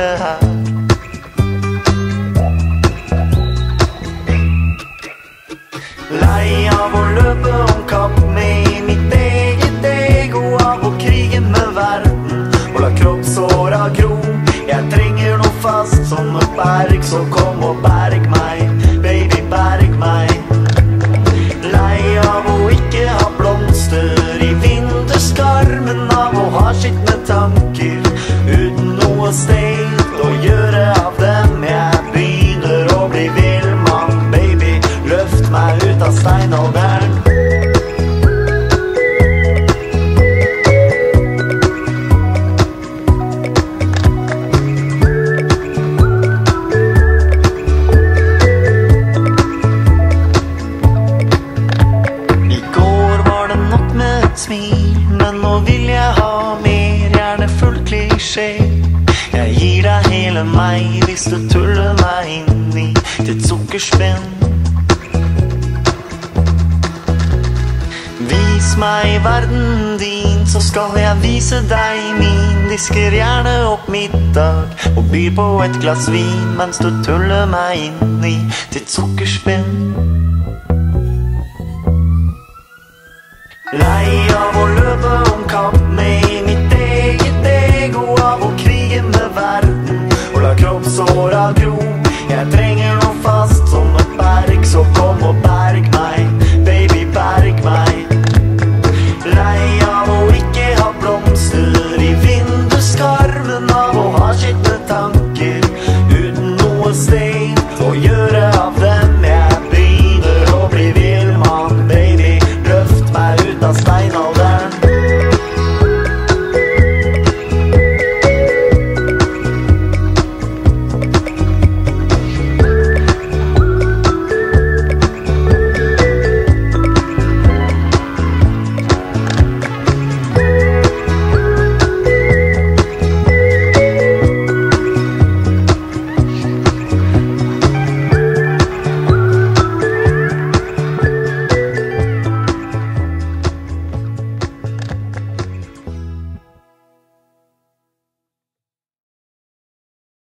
her. Lei av å løpe om kapp med mitt eget ego, av å krige med verden og la kroppsåra gro. Jeg trenger noe fast som et berg, så kom og berg meg, baby, berg meg. Lei av å ikke ha blomster i vinterskarmen, av å ha skitne tanker uten noe sted å gjøre av dem. Jeg begynner å bli villmann, baby, løft meg ut av steinalderen. Men nå vil jeg ha mer, gjerne full klisjé. Jeg gir deg hele meg hvis du tuller meg inn i ditt sukkerspinn. Vis meg verden din, så skal jeg vise deg min. Disker gjerne opp middag og byr på et glass vin mens du tuller meg inn i ditt sukkerspinn. Lei av å løpe om kapp med mitt eget ego, av å krige med verden og la kroppsåra